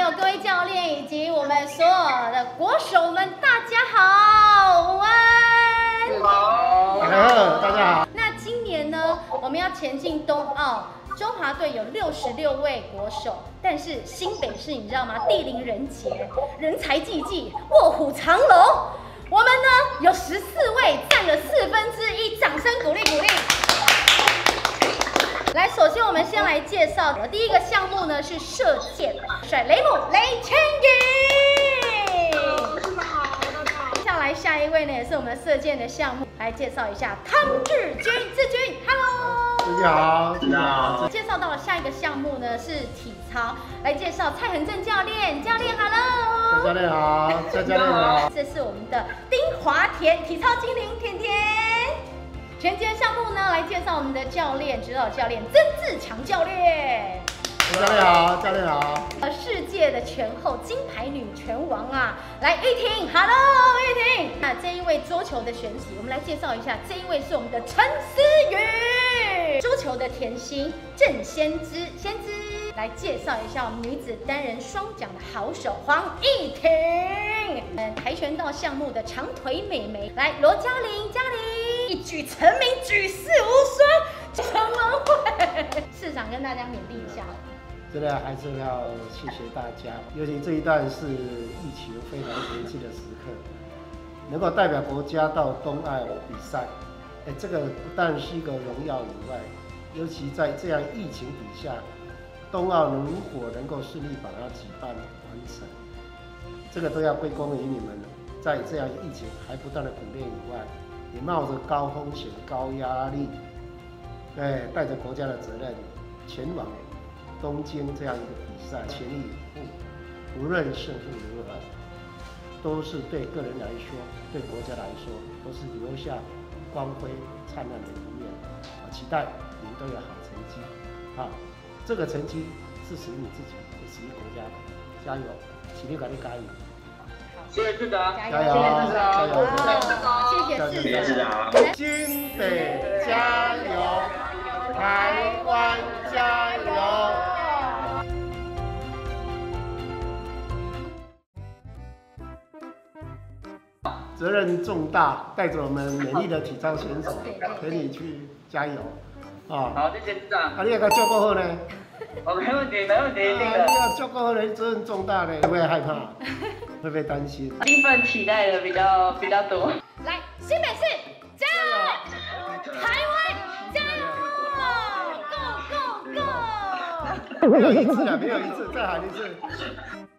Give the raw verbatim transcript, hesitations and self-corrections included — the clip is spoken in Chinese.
有各位教练以及我们所有的国手们，大家好，午安。 好，大家好。 那今年呢，我们要前进冬奥。 中华队有六十六位国手，但是新北市你知道吗？地灵人杰，人才济济，卧虎藏龙。我们呢有十四位，占了四分之一，掌声鼓励鼓励。来，首先我们先来介绍的第一个项目呢是射箭，甩雷姆雷千羽。接下来下一位呢也是我们射箭的项目，来介绍一下汤志军，志军 ，Hello。 大家好，大家好。 介绍到了下一个项目呢是体操，来介绍蔡恒正教练，教练 Hello。 蔡教练好，蔡教练好。 这是我们的丁华田，体操精灵甜甜。拳击项目呢，来介绍我们的教练，指导教练曾志强教练。 教练好，教练好。 呃，世界的拳后金牌女拳王啊，来玉婷 ，Hello， 玉婷。那这一位桌球的选手，我们来介绍一下，这一位是我们的陈思雨，桌球的甜心郑先知，先知。来介绍一下我们女子单人双桨的好手黄义婷，嗯，跆拳道项目的长腿美眉，来罗嘉玲，嘉玲一举成名，举世无双，成文会。市长跟大家勉励一下。 真的还是要谢谢大家，尤其这一段是疫情非常严峻的时刻，能够代表国家到冬奥比赛，哎，这个不但是一个荣耀以外，尤其在这样疫情底下，冬奥如果能够顺利把它举办完成，这个都要归功于你们，在这样疫情还不断的苦练以外，也冒着高风险、高压力，对，带着国家的责任前往。 东京这样一个比赛，全力以赴，无论胜负如何，都是对个人来说，对国家来说，都是留下光辉灿烂的一面。我期待你们都有好成绩，啊，这个成绩是属于你自己，也属于国家的，加油，请你赶紧加油！ 谢谢市长， 加油！加油！ 谢谢市长， 新北加油！ 台湾加油！责任重大，带着我们美丽的体操选手陪你去加油啊！ 好，谢谢市长。 啊，你那个照顾好呢？ 哦，没问题，没问题，那个。你要照顾好呢，责任重大呢，会不会害怕？会不会担心？ 兴奋期待的比较比较多。 来，新北市加油！台湾加油！Go go go！ 没有一次了，没有一次，再喊一次。